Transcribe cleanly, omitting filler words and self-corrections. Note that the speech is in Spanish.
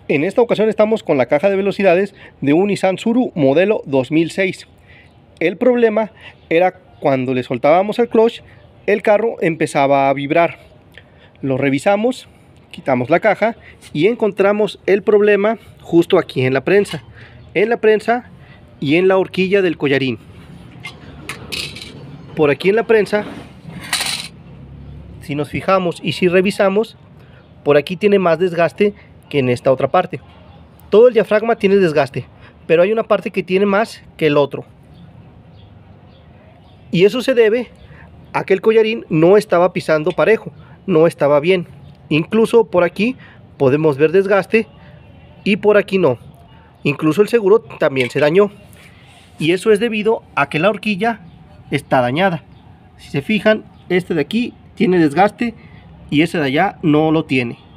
En esta ocasión estamos con la caja de velocidades de un Nissan Tsuru modelo 2006. El problema era cuando le soltábamos el clutch, el carro empezaba a vibrar. Lo revisamos, quitamos la caja y encontramos el problema justo aquí en la prensa. En la prensa y en la horquilla del collarín. Por aquí en la prensa, si nos fijamos y si revisamos, por aquí tiene más desgaste que en esta otra parte. Todo el diafragma tiene desgaste, pero hay una parte que tiene más que el otro. Y eso se debe a que el collarín no estaba pisando parejo, no estaba bien. Incluso por aquí podemos ver desgaste y por aquí no. Incluso el seguro también se dañó. Y eso es debido a que la horquilla está dañada. Si se fijan, este de aquí tiene desgaste y ese de allá no lo tiene.